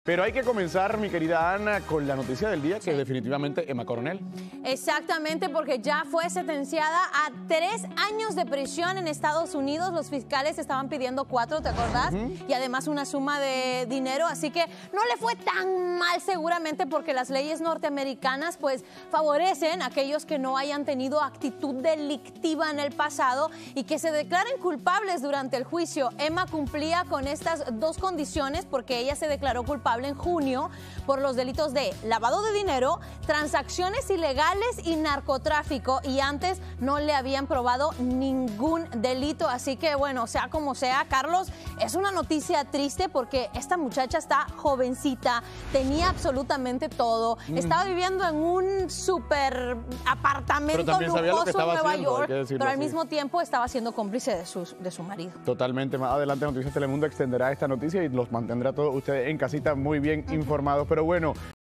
Pero hay que comenzar, mi querida Ana, con la noticia del día, que es definitivamente Emma Coronel. Exactamente, porque ya fue sentenciada a 3 años de prisión en Estados Unidos. Los fiscales estaban pidiendo 4, ¿te acordás? Y además una suma de dinero, así que no le fue tan mal seguramente porque las leyes norteamericanas pues favorecen a aquellos que no hayan tenido actitud delictiva en el pasado y que se declaren culpables durante el juicio. Emma cumplía con estas 2 condiciones porque ella se declaró culpable en junio por los delitos de lavado de dinero, transacciones ilegales y narcotráfico, y antes no le habían probado ningún delito. Así que bueno, sea como sea, Carlos, es una noticia triste porque esta muchacha está jovencita, tenía absolutamente todo, estaba viviendo en un súper apartamento lujoso en Nueva York, pero al mismo tiempo estaba siendo cómplice de su marido. Totalmente. Más adelante Noticias Telemundo extenderá esta noticia y los mantendrá todos ustedes en casita muy bien informados. Pero bueno,